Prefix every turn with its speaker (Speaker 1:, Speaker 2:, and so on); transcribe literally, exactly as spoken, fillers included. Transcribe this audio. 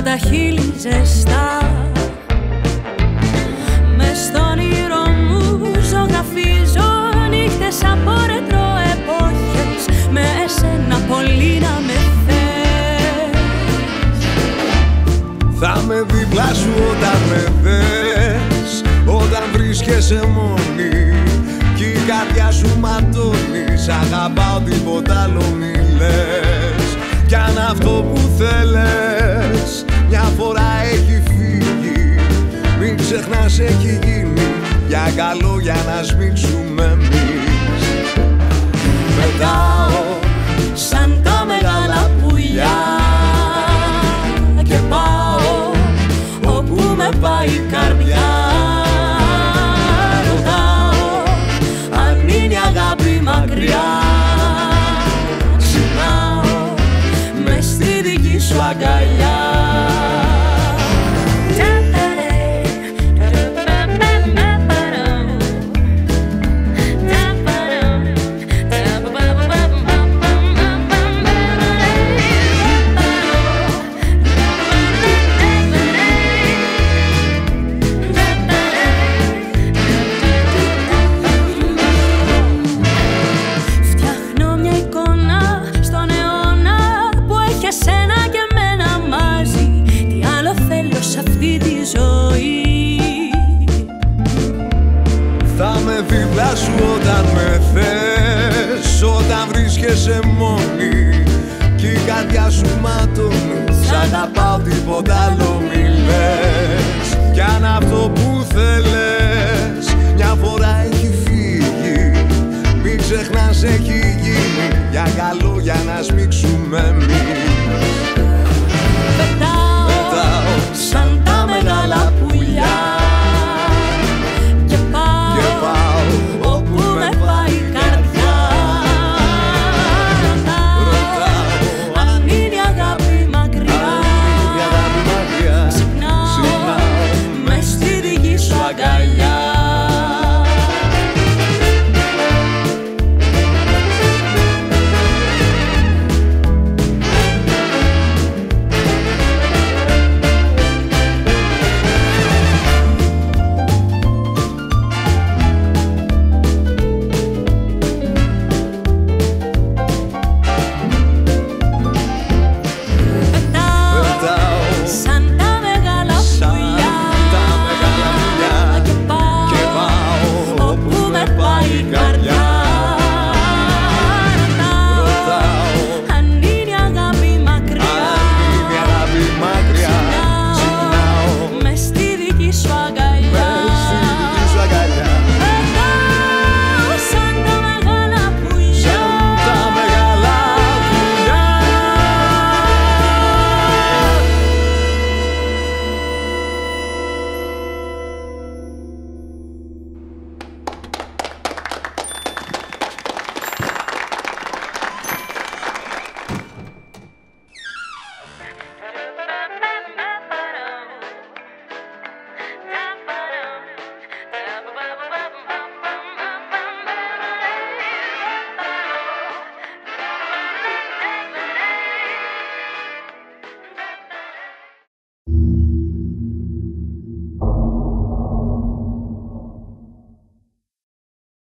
Speaker 1: σαν τα χείλη ζεστά. Μες στον όνειρο μου ζωγραφίζω νύχτες από ρετρό εποχές, με εσένα πολύ να με θες.
Speaker 2: Θα με δίπλα σου όταν με δες, όταν βρίσκεσαι μόνη κι η καρδιά σου ματώνει. Σ' αγαπάω, τίποτα άλλο μη λες. Κι αν αυτό που θέλες μια φορά έχει φύγει, μην ξεχνάς έχει γίνει για καλό, για να σμίξουμε εμείς.
Speaker 1: Πετάω σαν τα μεγάλα πουλιά και πάω όπου με πάει η καρδιά. Ρωτάω αν είναι αγάπη μακριά, ξυπνάω μες στη δική σου αγκαλιά.
Speaker 2: Δίπλα σου όταν με θες, όταν βρίσκεσαι μόνη κι η καρδιά σου ματώνει. Σ' αγαπάω, τίποτα άλλο μη λες. Κι αν αυτό που θέλες